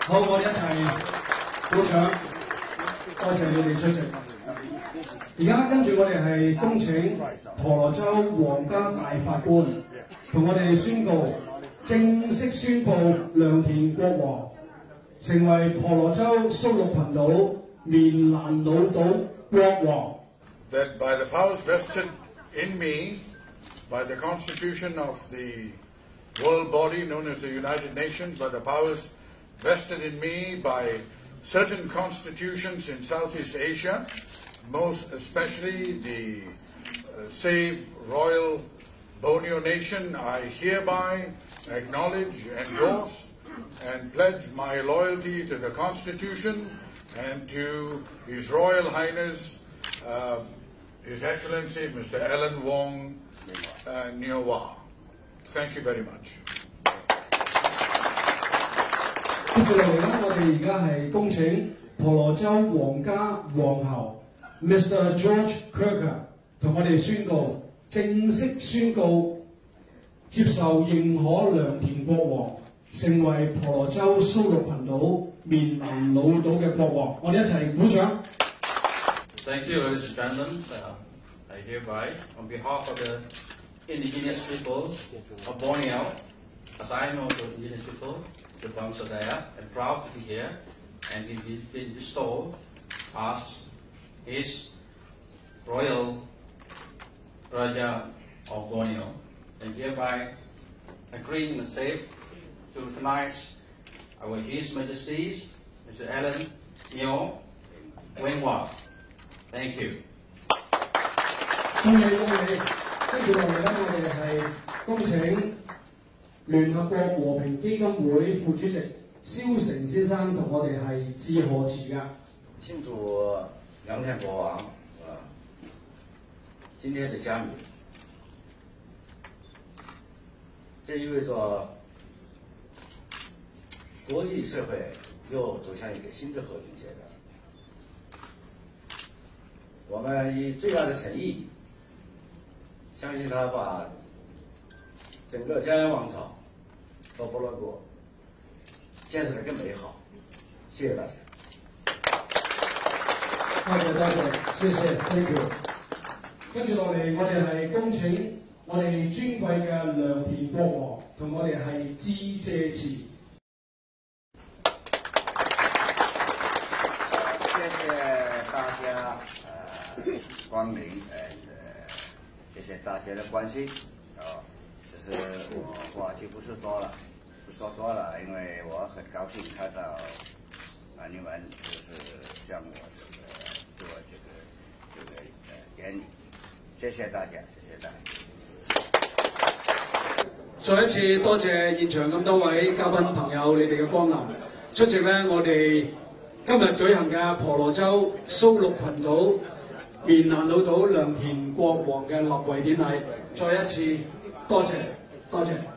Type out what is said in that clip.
好，我哋一齊鼓掌，多謝你哋出席。而家跟住我哋係恭請婆羅洲皇家大法官同我哋宣告，正式宣布良田國王成為婆羅洲蘇祿群島棉蘭老島國王。 That by the powers vested in me by the Constitution of the world body known as the United Nations, by the powers vested in me by certain constitutions in Southeast Asia, most especially the Save Royal Borneo Nation, I hereby acknowledge, endorse, and pledge my loyalty to the Constitution and to His Royal Highness, His Excellency Mr. Alan Wong Nyowa. Thank you very much. 接住落嚟咧，我哋而家係恭請婆羅洲皇家皇后 Mr. George Kirker 同我哋宣告，正式宣告接受認可良田國王，成為婆羅洲蘇祿群島棉蘭老島嘅國王。我哋一齊鼓掌。 Thank you, ladies and gentlemen. I hereby, on behalf of the indigenous people of Borneo, as I know the indigenous people, the Bangsa Daya, am proud to be here and it has been bestowed as His Royal Raja of Borneo, and hereby agreeing and safe to recognize our His Majesty's Mr. Alan Nyo Wengwa. Thank you. 恭喜恭喜！跟住落嚟咧，我哋係恭請聯合國和平基金會副主席蕭成先生同我哋係致賀詞㗎。 庆祝良田国王今天的加冕，这意味着国际社会又走向一个新的和平阶段。我们以最大的诚意，相信他把整个江源王朝和婆罗国建设得更美好。谢谢大家。 多謝多謝，謝謝 ，thank you。跟住落嚟，我哋係恭請我哋尊貴嘅良田國王同我哋係致謝詞。 謝謝大家光臨，謝謝大家的關心就是我話就不說多了，因為我很高興看到你們就是向我做這個典禮，謝謝大家，謝謝大家。 再一次多謝現場咁多位嘉賓朋友，你哋嘅光臨，出席咧我哋今日舉行嘅婆羅洲蘇祿群島棉蘭老島良田國王嘅立位典禮。再一次多謝，多謝。